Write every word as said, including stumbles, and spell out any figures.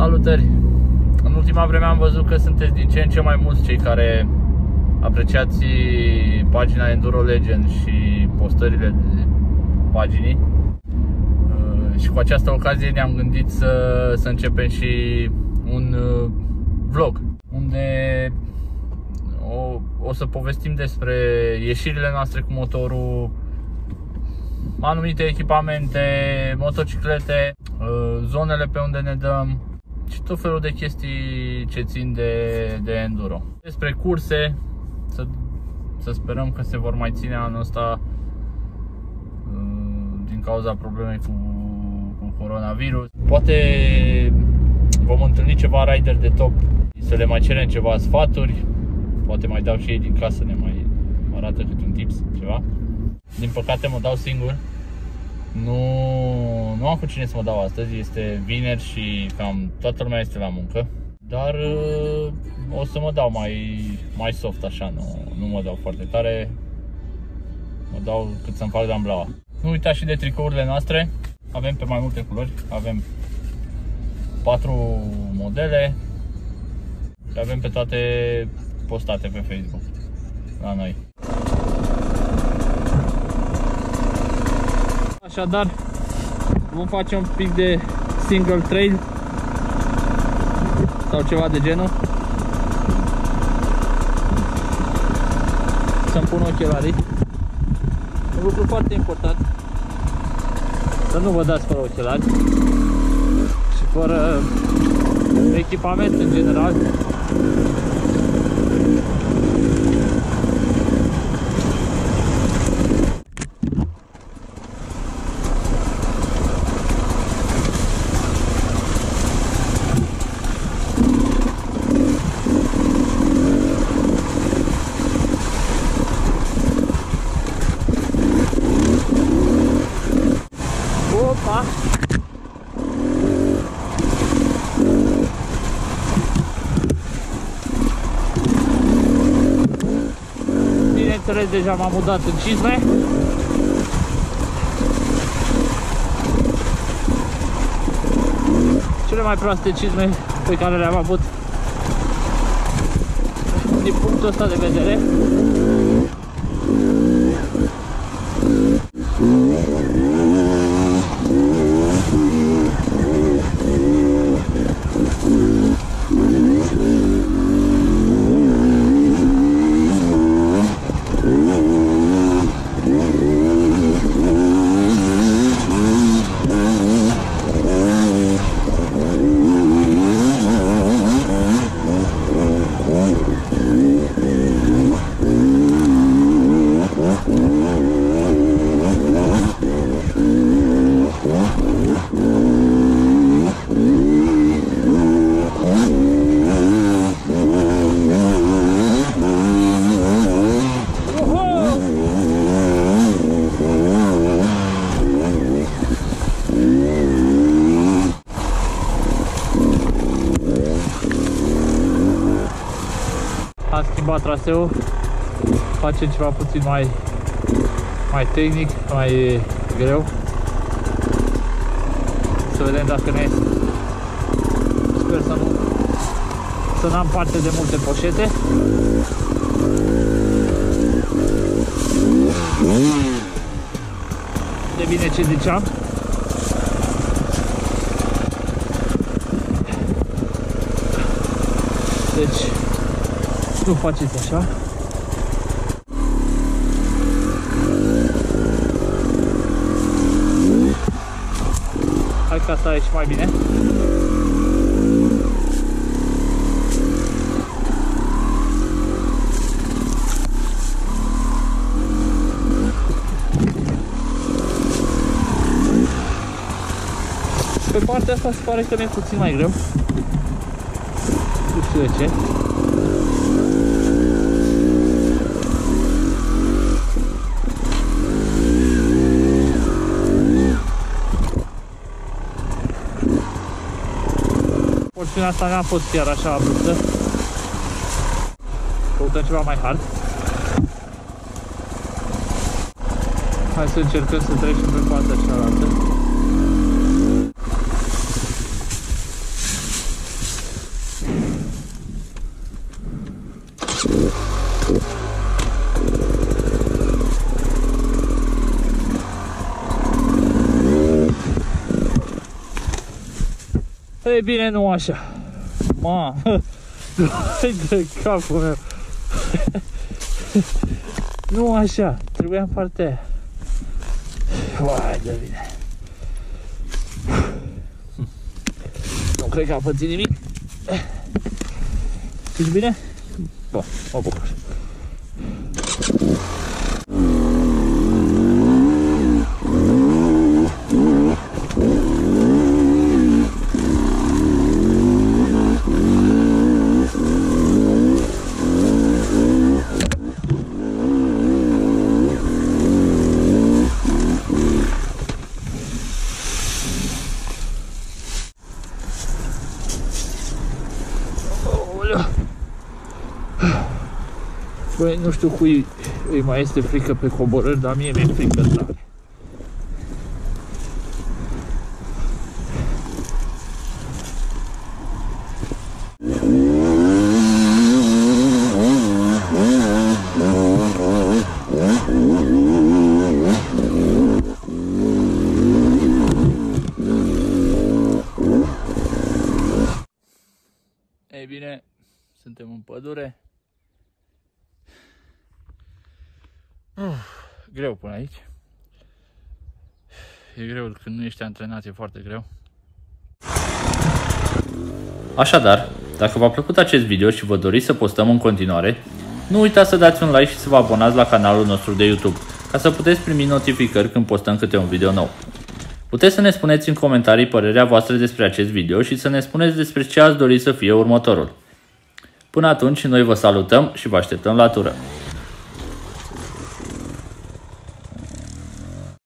Salutări! În ultima vreme am văzut că sunteți din ce în ce mai mulți cei care apreciați pagina Enduro Legend și postările de paginii. Și cu această ocazie ne-am gândit să, să începem și un vlog unde o, o să povestim despre ieșirile noastre cu motorul, anumite echipamente, motociclete, zonele pe unde ne dăm și tot felul de chestii ce țin de, de enduro. Despre curse, să, să sperăm că se vor mai ține anul ăsta din cauza problemei cu, cu coronavirus. Poate vom întâlni ceva rider de top, să le mai cerem ceva sfaturi, poate mai dau și ei din casă, ne mai arată câte un tips, ceva. Din păcate mă dau singur. Nu, nu am cu cine să mă dau astăzi, este vineri și cam toată lumea este la muncă. Dar o să mă dau mai, mai soft așa, nu, nu mă dau foarte tare. Mă dau cât să-mi fac damblaua. Nu uitați și de tricourile noastre, avem pe mai multe culori, avem patru modele și avem pe toate postate pe Facebook la noi. Așadar, vom face un pic de single trail sau ceva de genul. Să-mi pun ochelarii. Un lucru foarte important, să nu vă dați fără ochelari și fără echipament în general. Bineînțeles, deja m-am mutat în cizme. Cele mai proaste cizme pe care le-am avut din punctul ăsta de vedere. Am schimbat traseul, facem ceva puțin mai, mai tehnic, mai greu. Să vedem dacă ne iese. Sper să nu să n-am parte de multe poșete. De bine ce ziceam. Deci nu faceți așa. Hai ca asta ieși mai bine. Pe partea asta se pare că mi-e puțin mai greu. Nu știu de ce. Porțiunea asta n-a fost chiar așa abruptă. Căutăm ceva mai hard. Hai să încercăm să trecem pe partea cealaltă. Ei bine, nu așa. Ma, hai de capul meu. Nu așa, trebuia în partea aia. Vai de bine. Nu cred că a pățit nimic. Ești bine? Bun, mă bucur. Băi, nu știu cui îi mai este frică pe coborâri, dar mie mi-e frică tare. Ei bine, suntem în pădure. Uf, greu până aici. E greu când nu ești antrenat, e foarte greu. Așadar, dacă v-a plăcut acest video și vă doriți să postăm în continuare, nu uitați să dați un like și să vă abonați la canalul nostru de YouTube, ca să puteți primi notificări când postăm câte un video nou. Puteți să ne spuneți în comentarii părerea voastră despre acest video și să ne spuneți despre ce ați dori să fie următorul. Până atunci, noi vă salutăm și vă așteptăm la tură!